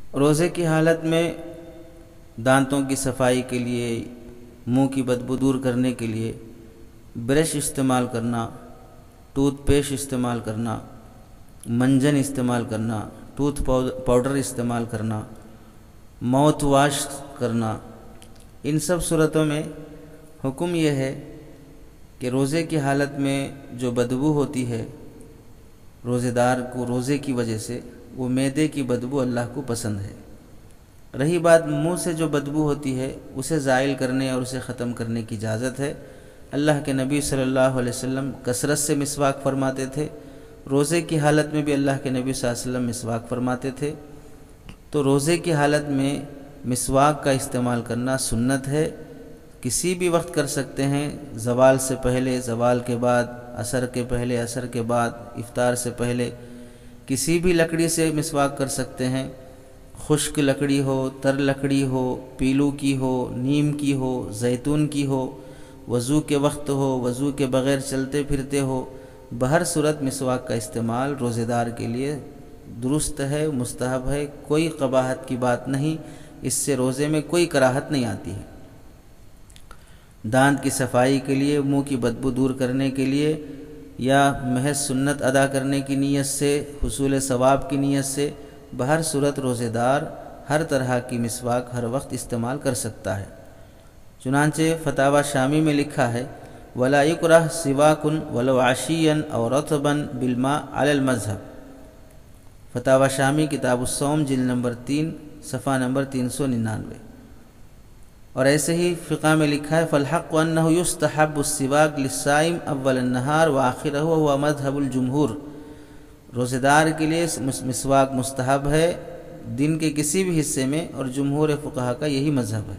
روزے کی حالت میں دانتوں کی صفائی کے لیے، منہ کی بدبو دور کرنے کے لیے برش استعمال کرنا، ٹوتھ پیسٹ استعمال کرنا، منجن استعمال کرنا، ٹوتھ پاؤڈر استعمال کرنا، ماؤتھ واش کرنا، ان سب صورتوں میں حکم یہ ہے کہ روزے کی حالت میں جو بدبو ہوتی ہے روزے دار کو روزے کی وجہ سے، وہ معدے کی بدبو اللہ کو پسند ہے۔ رہی بات منہ سے جو بدبو ہوتی ہے اسے زائل کرنے اور اسے ختم کرنے کی اجازت ہے۔ اللہ کے نبی صلی اللہ علیہ وسلم کثرت سے مسواک فرماتے تھے، روزے کی حالت میں بھی اللہ کے نبی صلی اللہ علیہ وسلم مسواک فرماتے تھے۔ تو روزے کی حالت میں مسواک کا استعمال کرنا سنت ہے، کسی بھی وقت کر سکتے ہیں، زوال سے پہلے، زوال کے بعد، عصر کے پہلے، عصر کے بعد، افطار سے پہلے، کسی بھی لکڑی سے مسواک کر سکتے ہیں، خشک لکڑی ہو، تر لکڑی ہو، پیلو کی ہو، نیم کی ہو، زیتون کی ہو، وضو کے وقت ہو، وضو کے بغیر چلتے پھرتے ہو، بہر صورت مسواک کا استعمال روزے دار کے لیے درست ہے، مستحب ہے، کوئی قباحت کی بات نہیں، اس سے روزے میں کوئی کراہت نہیں آتی ہے۔ دانت کی صفائی کے لیے، منہ کی بدبو دور کرنے کے لیے، یا محض سنت ادا کرنے کی نیت سے، حصول ثواب کی نیت سے، بہر صورت روزے دار ہر طرح کی مسواک ہر وقت استعمال کر سکتا ہے۔ چنانچہ فتاوی شامی میں لکھا ہے وَلَا يُكْرَهُ سِوَاكٌ وَلَوْ عَشِيًّا أَوْ رَطْبًا بِالْمَاءِ عَلَى الْمَذْهَبِ۔ فتاوی شامی کتاب الصوم جلد نمبر 3 صفحہ نمبر 399۔ اور ایسے ہی فقہ میں لکھا ہے فالحق انه يستحب السواک للصائم اول النہار وآخرہ وهو مذہب الجمہور۔ روزے دار کے لیے مسواک مستحب ہے دن کے کسی بھی حصے میں، اور جمہور فقہا کا یہی مذہب ہے۔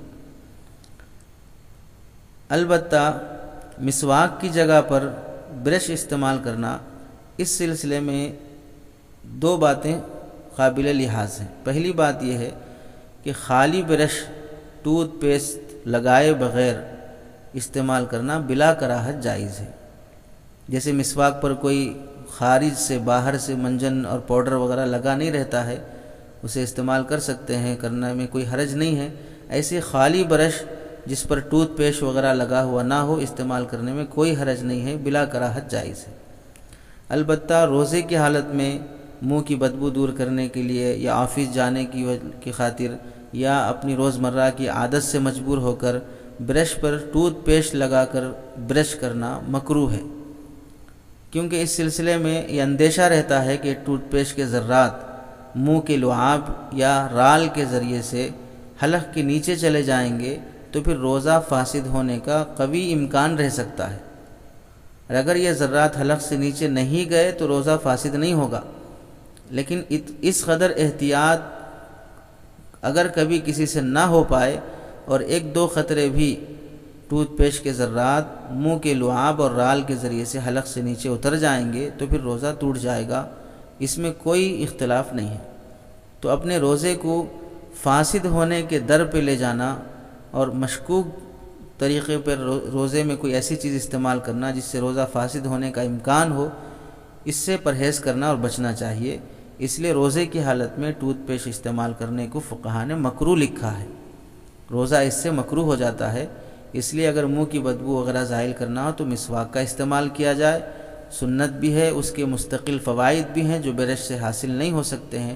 البتہ مسواک کی جگہ پر برش استعمال کرنا، اس سلسلے میں دو باتیں قابل لحاظ ہیں۔ پہلی بات یہ ہے کہ خالی برش ٹوتھ پیسٹ لگائے بغیر استعمال کرنا بلا کراہت جائز ہے۔ جیسے مسواک پر کوئی خارج سے، باہر سے منجن اور پاؤڈر وغیرہ لگا نہیں رہتا ہے، اسے استعمال کر سکتے ہیں، کرنے میں کوئی حرج نہیں ہے۔ ایسے خالی برش جس پر ٹوتھ پیسٹ وغیرہ لگا ہوا نہ ہو، استعمال کرنے میں کوئی حرج نہیں ہے، بلا کراہت جائز ہے۔ البتہ روزے کی حالت میں منہ کی بدبو دور کرنے کے لیے، یا آفس جانے کی خاطر، یا اپنی روزمرہ کی عادت سے مجبور ہو کر برش پر ٹوتھ پیسٹ لگا کر برش کرنا مکروہ ہے، کیونکہ اس سلسلے میں یہ اندیشہ رہتا ہے کہ ٹوتھ پیسٹ کے ذرات منہ کے لعاب یا رال کے ذریعے سے حلق کے نیچے چلے جائیں گے تو پھر روزہ فاسد ہونے کا قوی امکان رہ سکتا ہے۔ اور اگر یہ ذرات حلق سے نیچے نہیں گئے تو روزہ فاسد نہیں ہوگا، لیکن اس قدر احتیاط اگر کبھی کسی سے نہ ہو پائے اور ایک دو قطرے بھی ٹوتھ پیسٹ کے ذرات منہ کے لعاب اور رال کے ذریعے سے حلق سے نیچے اتر جائیں گے تو پھر روزہ ٹوٹ جائے گا، اس میں کوئی اختلاف نہیں ہے۔ تو اپنے روزے کو فاسد ہونے کے در پہ لے جانا اور مشکوک طریقے پر روزے میں کوئی ایسی چیز استعمال کرنا جس سے روزہ فاسد ہونے کا امکان ہو، اس سے پرہیز کرنا اور بچنا چاہیے۔ اس لیے روزے کی حالت میں ٹوتھ پیسٹ استعمال کرنے کو فقہا نے مکروہ لکھا ہے، روزہ اس سے مکروہ ہو جاتا ہے۔ اس لیے اگر منہ کی بدبو وغیرہ زائل کرنا ہو تو مسواک کا استعمال کیا جائے، سنت بھی ہے، اس کے مستقل فوائد بھی ہیں جو برش سے حاصل نہیں ہو سکتے ہیں۔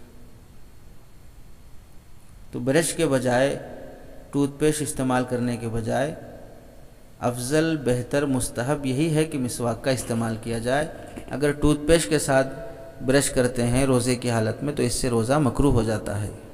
تو برش کے بجائے، ٹوتھ پیسٹ استعمال کرنے کے بجائے افضل، بہتر، مستحب یہی ہے کہ مسواک کا استعمال کیا جائے۔ اگر ٹوتھ پیسٹ کے ساتھ برش کرتے ہیں روزے کی حالت میں تو اس سے روزہ مکروہ ہو جاتا ہے۔